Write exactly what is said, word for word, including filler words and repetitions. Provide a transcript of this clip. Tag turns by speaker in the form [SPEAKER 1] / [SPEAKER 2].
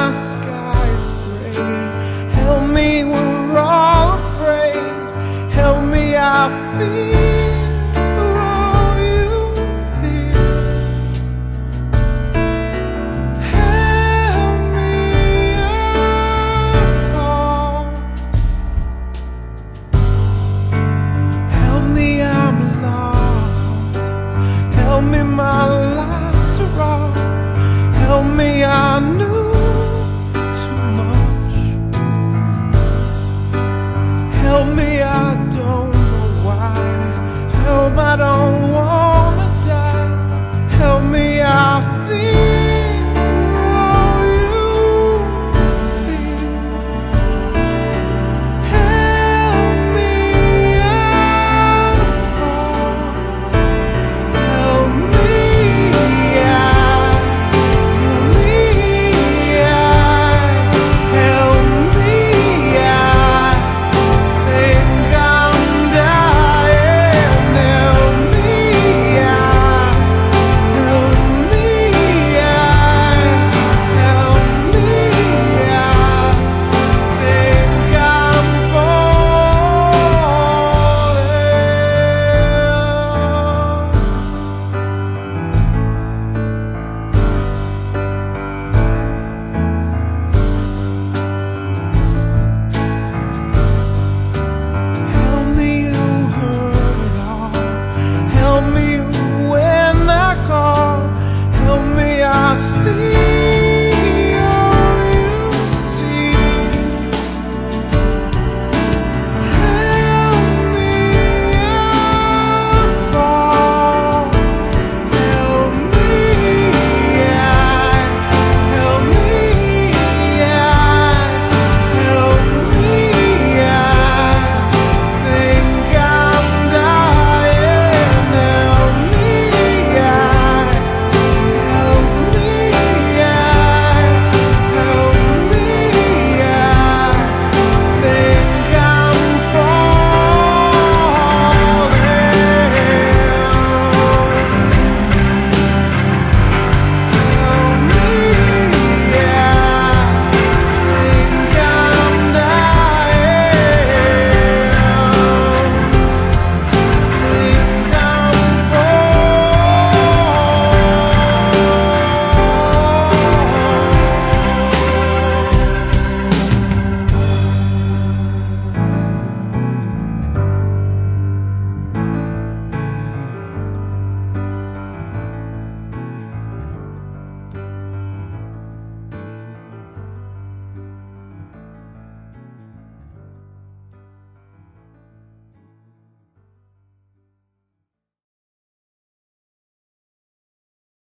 [SPEAKER 1] my sky is gray. Help me, we're all afraid. Help me, I feel all you feel. Help me, I fall. Help me, I'm lost. Help me, my lights are off. Help me, I knew too much. Help me, I don't know why. Help, I don't